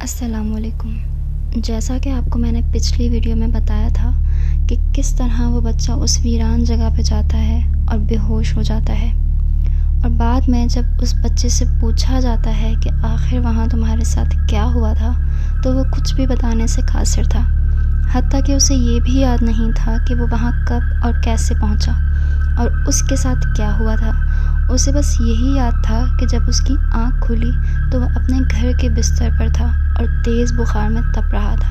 अस्सलामुअलैकुम। जैसा कि आपको मैंने पिछली वीडियो में बताया था कि किस तरह वो बच्चा उस वीरान जगह पे जाता है और बेहोश हो जाता है, और बाद में जब उस बच्चे से पूछा जाता है कि आखिर वहाँ तुम्हारे साथ क्या हुआ था, तो वो कुछ भी बताने से कासिर था। हत्ता कि उसे ये भी याद नहीं था कि वो वहाँ कब और कैसे पहुँचा और उसके साथ क्या हुआ था। उसे बस यही याद था कि जब उसकी आँख खुली तो वह अपने घर के बिस्तर पर था और तेज़ बुखार में तप रहा था।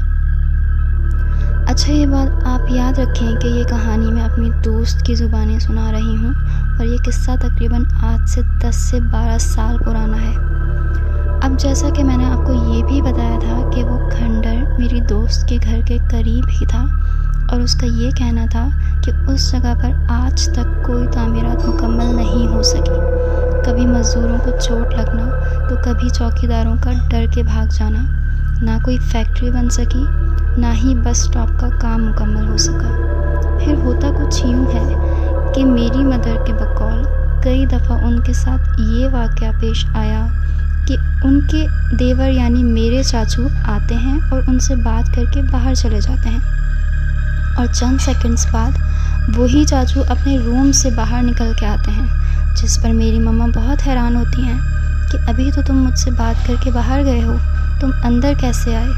अच्छा, ये बात आप याद रखें कि ये कहानी मैं अपनी दोस्त की ज़ुबानी सुना रही हूँ और ये किस्सा तकरीबन आज से 10 से 12 साल पुराना है। अब जैसा कि मैंने आपको ये भी बताया था कि वो खंडर मेरी दोस्त के घर के करीब ही था और उसका ये कहना था कि उस जगह पर आज तक कोई तामीरात मुकम्मल नहीं हो सकी। कभी मज़दूरों को चोट लगना तो कभी चौकीदारों का डर के भाग जाना। ना कोई फैक्ट्री बन सकी, ना ही बस स्टॉप का काम मुकम्मल हो सका। फिर होता कुछ यूँ है कि मेरी मदर के बकौल कई दफ़ा उनके साथ ये वाक़या पेश आया कि उनके देवर यानी मेरे चाचू आते हैं और उनसे बात करके बाहर चले जाते हैं, और चंद सेकंड्स बाद वही चाचू अपने रूम से बाहर निकल के आते हैं, जिस पर मेरी मम्मा बहुत हैरान होती हैं कि अभी तो तुम मुझसे बात करके बाहर गए हो, तुम अंदर कैसे आए।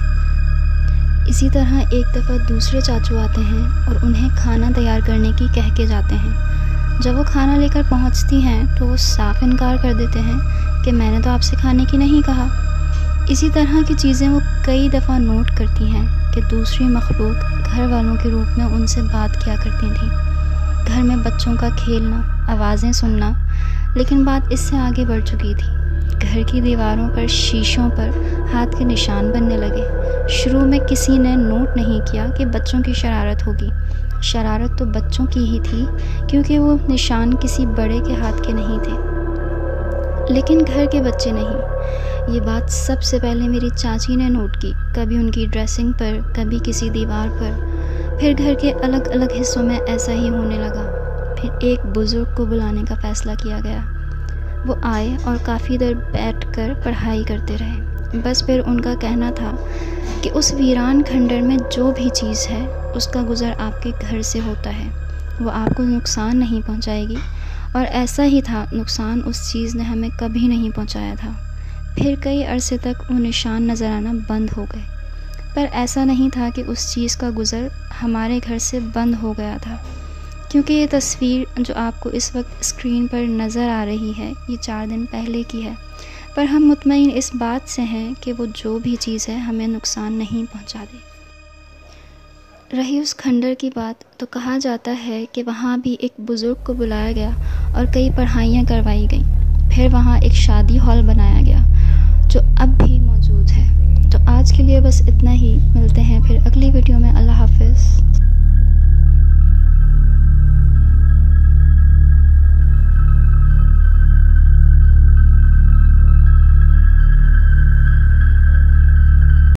इसी तरह एक दफ़ा दूसरे चाचू आते हैं और उन्हें खाना तैयार करने की कह के जाते हैं। जब वो खाना लेकर पहुंचती हैं तो वो साफ इनकार कर देते हैं कि मैंने तो आपसे खाने की नहीं कहा। इसी तरह की चीज़ें वो कई दफ़ा नोट करती हैं कि दूसरी मखलूक घर वालों के रूप में उनसे बात किया करती थी। घर में बच्चों का खेलना, आवाज़ें सुनना, लेकिन बात इससे आगे बढ़ चुकी थी। घर की दीवारों पर, शीशों पर हाथ के निशान बनने लगे। शुरू में किसी ने नोट नहीं किया कि बच्चों की शरारत होगी। शरारत तो बच्चों की ही थी क्योंकि वो निशान किसी बड़े के हाथ के नहीं थे, लेकिन घर के बच्चे नहीं। ये बात सबसे पहले मेरी चाची ने नोट की, कभी उनकी ड्रेसिंग पर, कभी किसी दीवार पर। फिर घर के अलग अलग हिस्सों में ऐसा ही होने लगा। फिर एक बुज़ुर्ग को बुलाने का फ़ैसला किया गया। वो आए और काफ़ी देर बैठकर पढ़ाई करते रहे। बस फिर उनका कहना था कि उस वीरान खंडर में जो भी चीज़ है उसका गुज़र आपके घर से होता है, वो आपको नुकसान नहीं पहुंचाएगी। और ऐसा ही था, नुकसान उस चीज़ ने हमें कभी नहीं पहुंचाया था। फिर कई अरसे तक वो निशान नज़र आना बंद हो गए, पर ऐसा नहीं था कि उस चीज़ का गुज़र हमारे घर से बंद हो गया था, क्योंकि ये तस्वीर जो आपको इस वक्त स्क्रीन पर नज़र आ रही है ये 4 दिन पहले की है। पर हम मुतमईन इस बात से हैं कि वो जो भी चीज़ है हमें नुकसान नहीं पहुंचा दे। रही उस खंडर की बात, तो कहा जाता है कि वहाँ भी एक बुज़ुर्ग को बुलाया गया और कई पढ़ाइयाँ करवाई गईं। फिर वहाँ एक शादी हॉल बनाया गया जो अब भी मौजूद है। तो आज के लिए बस इतना ही। मिलते हैं फिर अगली वीडियो में। अल्लाह हाफ़िज़।